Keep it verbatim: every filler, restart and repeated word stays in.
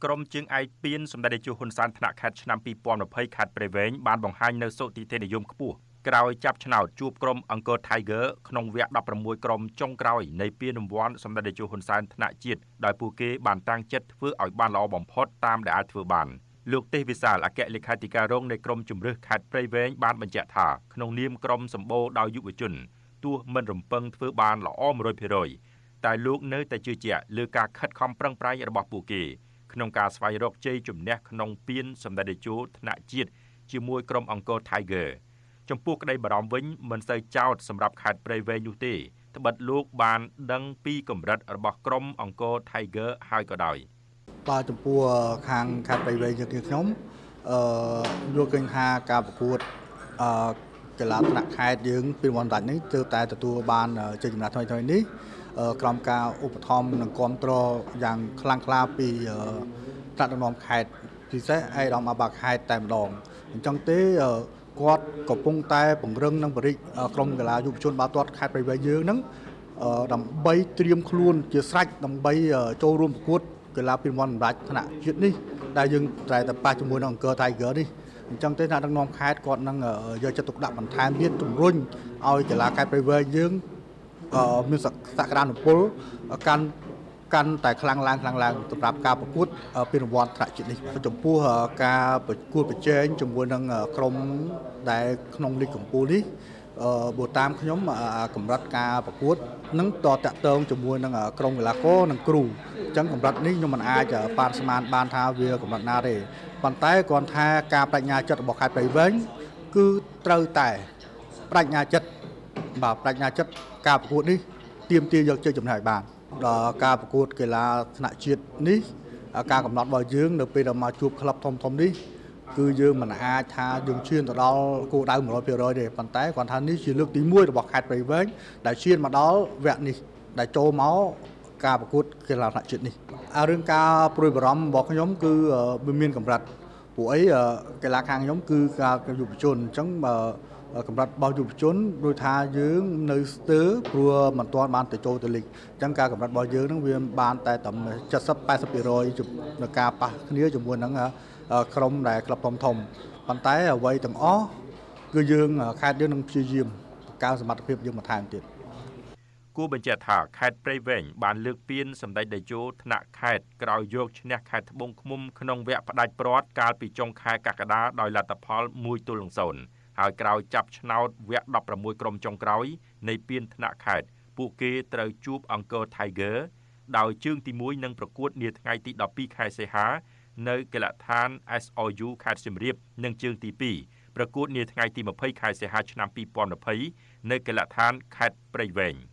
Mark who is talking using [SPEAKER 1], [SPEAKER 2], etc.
[SPEAKER 1] ក្រមជើងឯកពៀនសម្ដេចតេជោហ៊ុនសែនថ្នាក់ខេត្តឆ្នាំពីរពាន់ยี่สิบខេត្តព្រៃវែងបានបង្ហាញនៅសុតិធិនិយមខ្ពស់ក្រោយចាប់ឆ្នោតជួបក្រុមអង្គរ Tiger ក្នុងវគ្គដប់ប្រាំមួយក្រុមចុងក្រោយនៃពានរង្វាន់សម្ដេចតេជោហ៊ុនសែនថ្នាក់ជាតិដោយពួកគេបានតាំងចិត្តធ្វើឲ្យបានល្អបំផុតតាមដែលអាចធ្វើបានលោកទេសវិសាលអគ្គលេខាធិការរងនៃក្រុមជំរឿសខេត្តព្រៃវែងបានបញ្ជាក់ថាក្នុងនាមក្រុមសម្បូរដោយយុវជនទោះមិនរំពឹងធ្វើបានល្អ một trăm phần trăm តែលោកនៅតែជឿជាក់លើការខិតខំប្រឹងប្រែងរបស់ពួកគេក្នុងការស្វែងរកជ័យជំនះក្នុងពានសម្ដេចតេជោថ្នាក់ជាតិជាមួយក្រុមអង្គរ Tiger ចំពោះក្តីបារម្ភវិញមិនសូវចោទសម្រាប់ខេត្តព្រៃវែងនោះទេត្បិតលោកបានដឹងពីកម្រិតរបស់ក្រុមអង្គរ Tiger ហើយក៏ដោយ
[SPEAKER 2] បាទចំពោះខាងខេត្តព្រៃវែងយើងខ្ញុំអឺយល់ឃើញថាការប្រកួតអឺកីឡាថ្នាក់ខេត្តយើងពីវ៉ាន់ដាច់នេះទើបតែទទួលបានជ័យជំនះថ្មីៗនេះក្រោមការឧបត្ថម្ភនិងគ្រប់គ្រងយ៉ាងខ្លាំងក្លាពីថ្នាក់ដឹកនាំខេត្តពិសេសឯកឧត្តមអបអរខេត្តតែម្ដងអញ្ចឹងទេគាត់កំពុងតែពង្រឹងនិងបរិយាក្រុមកីឡាយុវជនបាល់ទាត់ខេត្តព្រៃវែងយើងហ្នឹងដើម្បីត្រៀមខ្លួនជាស្រេចដើម្បីចូលរួមប្រកួតកីឡាពីរង្វាន់សម្ដេចថ្នាក់ជាតិនេះដែលយើងតែតែប៉ះជាមួយនឹងអង្គរ Tiger នេះអញ្ចឹងទេថ្នាក់ដឹកនាំខេត្តគាត់នឹងយកចិត្តទុកដាក់បន្ថែមទៀតជំរុញឲ្យកីឡាខេត្តព្រៃវែងយើងមានសក្តានុពលកាន់កាន់តែខ្លាំងឡើងខ្លាំងឡើងសម្រាប់ការប្រកួតពីរង្វាន់ថ្នាក់ជាតិនេះចំពោះការប្រកួតប្រជែងជាមួយនឹងក្រុមដែលក្នុងលីកកំពូលនេះបើតាមខ្ញុំកម្រិតការប្រកួតនឹងតតាក់ទងជាមួយនឹងក្រុមកីឡាករនិងគ្រូអញ្ចឹងកម្រិតនេះខ្ញុំមិនអាចប៉ាន់ស្មានបានថាវាកម្រិតណាទេប៉ុន្តែគ្រាន់ថាការបញ្ញាចិត្តរបស់ខេត្តព្រៃវែងគឺត្រូវតែបញ្ញាចិត្តបាទបញ្ញាចិត្តការប្រកួតនេះទាមទារយកជ័យជំនះឲ្យបានដល់ការប្រកួតកីឡាថ្នាក់ជាតិនេះការកំណត់របស់យើងនៅពេលដែលមកជួបក្លឹបធំធំនេះគឺយើងមិនអាចថាយើងឈានទៅដល់គោលដៅ một trăm phần trăm ទេប៉ុន្តែគាត់ថានេះជាលើកទីមួយរបស់ខេត្តព្រៃវែងដែលឈានមកដល់វគ្គនេះដែលចូលមកការប្រកួតកីឡាថ្នាក់ជាតិនេះរឿងការព្រួយបារម្ភរបស់ខ្ញុំគឺវាមានកម្រិតពួកអីកីឡាខាងខ្ញុំគឺការយុវជនអញ្ចឹងកម្រិតរបស់យុវជនដោយថាយើងនៅស្ទើរព្រោះមិនទាន់បានទៅចូលទៅលីកអញ្ចឹងការកម្រិតរបស់យើងនឹងវាបានតែត្រឹម 七十 八十 ភាគរយ នៃការប៉ះគ្នាជាមួយនឹងក្រុមដែលក្លឹបធំធំប៉ុន្តែអ្វីទាំងអស់គឺយើងខេត្តយើងនឹងព្យាយាមបង្កើនសមត្ថភាពយើងបន្ថែមទៀត
[SPEAKER 1] គួរបញ្ជាក់ថាខេត្តព្រៃវែងបានលើកពានសម្ដេចតេជោថ្នាក់ខេត្តក្រោយយកឈ្នះខេត្តត្បូងឃ្មុំក្នុងវគ្គផ្ដាច់ព្រ័ត្រកាលពីចុងខែកក្កដាដោយលទ្ធផលមួយទល់នឹងសូន្យហើយក្រោយចាប់ឆ្នោតវគ្គដប់ប្រាំមួយក្រុមចុងក្រោយនៃពានថ្នាក់ខេត្តពួកគេត្រូវជួបអង្គរ Tiger ដោយជើងទីមួយនឹងប្រកួតនាថ្ងៃទីដប់ពីរខែសីហានៅកីឡដ្ឋាន เอส อ ยู ខេត្តសៀមរាបនិងជើងទីពីរប្រកួតនាថ្ងៃទីยี่สิบខែសីហាឆ្នាំยี่สิบยี่สิบនៅកីឡដ្ឋានខេត្តព្រៃវែង